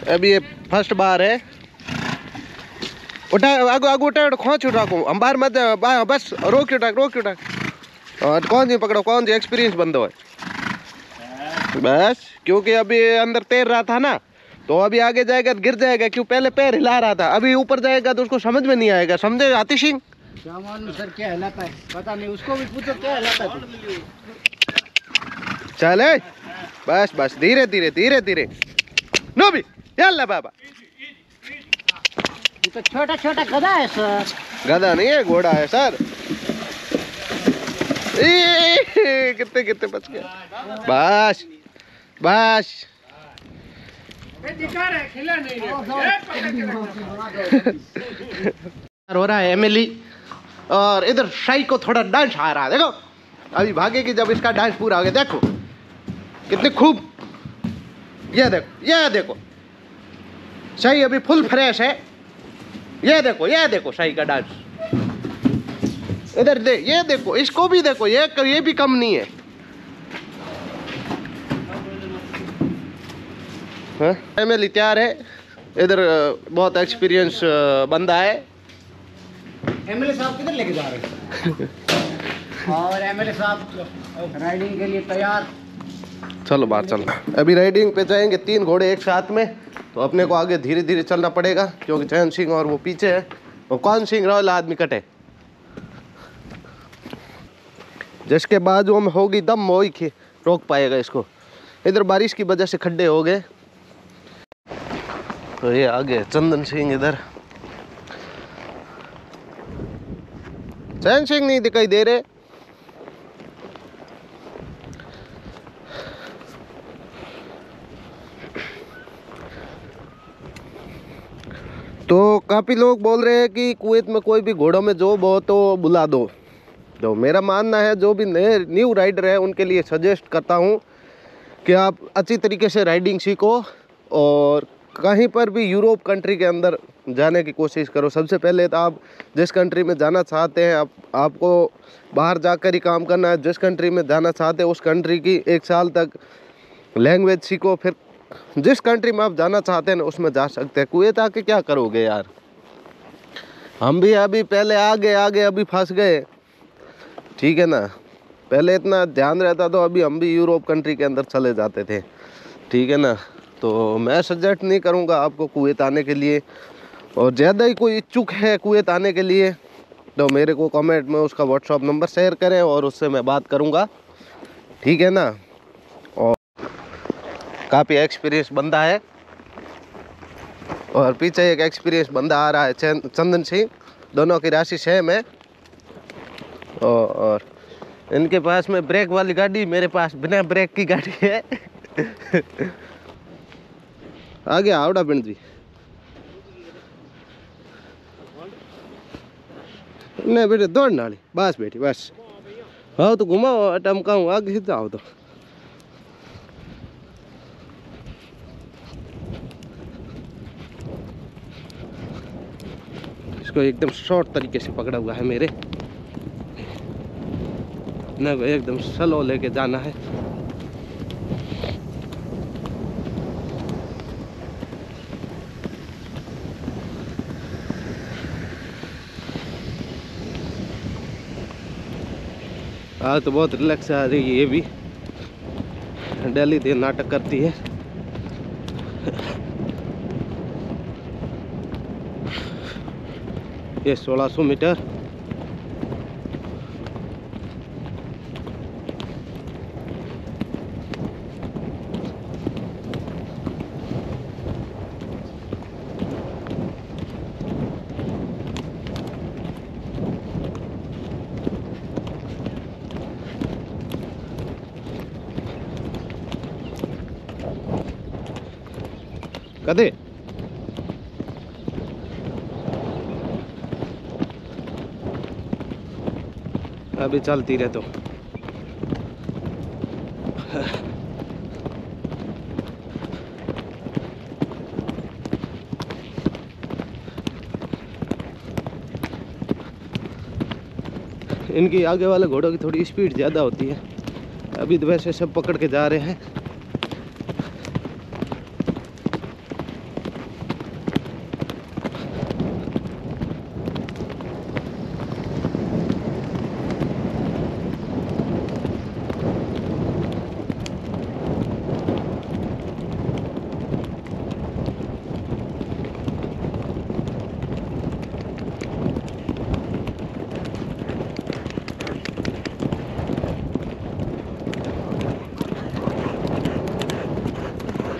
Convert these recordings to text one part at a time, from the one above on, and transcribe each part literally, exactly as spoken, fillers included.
अभी ये फर्स्ट बार है। उठा आगो आगो उठा खोच उठा को हम बाहर मत बस रोक उठा रोक उठा। और कौन सी पकड़ो कौन सी एक्सपीरियंस बंद हो बस, क्योंकि अभी अंदर तैर रहा था ना, तो अभी आगे जाएगा तो गिर जाएगा। क्यों पहले पैर हिला रहा था, अभी ऊपर जाएगा तो उसको समझ में नहीं आएगा। समझे आतिश सिंह? क्या मालूम सर क्या हिलाता है, पता नहीं, उसको भी पूछो क्या हिलाता है। चले बस बस धीरे धीरे धीरे धीरे नो भी यल्ला बाबा। ये तो छोटा छोटा गधा है सर। गधा नहीं है, घोड़ा है सर। कितने कितने बच गया। बस बस हो रहा है एमिली, और इधर शाही को थोड़ा डांस आ रहा है। देखो अभी भागेगी जब इसका डांस पूरा हो गया। देखो कितने खूब, ये देखो ये देखो शाही अभी फुल फ्रेश है। ये देखो ये देखो शाही का डांस। इधर दे, ये देखो इसको भी देखो, ये ये भी कम नहीं है। एमएलए तैयार है। इधर बहुत एक्सपीरियंस बंदा है। एमएलए साहब किधर लेके जा रहे हैं? और एमएलए साहब राइडिंग के लिए तैयार। चलो बाहर चलो। अभी राइडिंग पे जाएंगे तीन घोड़े एक साथ में, तो अपने को आगे धीरे धीरे चलना पड़ेगा, क्योंकि चैन सिंह और वो पीछे है। वो कौन सिंह रहा आदमी कटे, जिसके बाजू में होगी दम वही खे रोक पाएगा इसको। इधर बारिश की वजह से खड्डे हो गए, तो ये आगे चंदन सिंह, इधर चैन सिंह नहीं दिखाई दे रहे। तो काफ़ी लोग बोल रहे हैं कि कुवैत में कोई भी घोड़ों में जॉब हो तो बुला दो। तो मेरा मानना है जो भी नए न्यू राइडर है उनके लिए सजेस्ट करता हूँ कि आप अच्छी तरीके से राइडिंग सीखो और कहीं पर भी यूरोप कंट्री के अंदर जाने की कोशिश करो। सबसे पहले तो आप जिस कंट्री में जाना चाहते हैं, आप आपको बाहर जाकर ही काम करना है। जिस कंट्री में जाना चाहते हैं उस कंट्री की एक साल तक लैंग्वेज सीखो, फिर जिस कंट्री में आप जाना चाहते हैं ना उसमें जा सकते हैं। कुवैत आके क्या करोगे यार, हम भी अभी पहले आगे आगे अभी फंस गए, ठीक है ना। पहले इतना ध्यान रहता तो अभी हम भी यूरोप कंट्री के अंदर चले जाते थे, ठीक है ना। तो मैं सजेस्ट नहीं करूँगा आपको कुवैत आने के लिए, और ज़्यादा ही कोई इच्छुक है कुवैत आने के लिए तो मेरे को कमेंट में उसका व्हाट्सअप नंबर शेयर करें और उससे मैं बात करूँगा, ठीक है ना। और काफ़ी एक्सपीरियंस बंदा है, और पीछे एक एक्सपीरियंस बंदा आ रहा है चंदन सिंह, दोनों की राशि सेम है। और इनके पास में ब्रेक वाली गाड़ी, मेरे पास बिना ब्रेक की गाड़ी है। आगे आवड़ा पिंड जी नहीं बेटे दौड़ने वाली बस बेटी बस। हाँ तो घुमाओ टमकाऊँ आगे से जाओ। तो इसको एकदम शॉर्ट तरीके से पकड़ा हुआ है मेरे ना, एकदम स्लो लेके जाना है। आज तो बहुत रिलैक्स आ रही है, ये भी दिल्ली से नाटक करती है। ये सोलह सौ मीटर कदे अभी चलती रहे तो इनकी आगे वाले घोड़ों की थोड़ी स्पीड ज़्यादा होती है। अभी तो वैसे सब पकड़ के जा रहे हैं।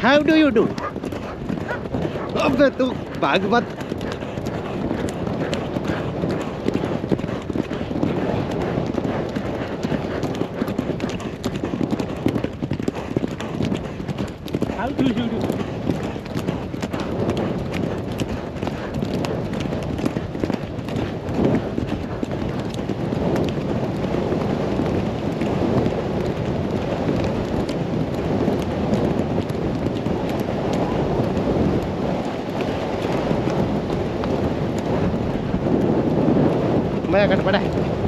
How do you do? अबे तू भाग मत। How do you do? मैं कट पड़ा है।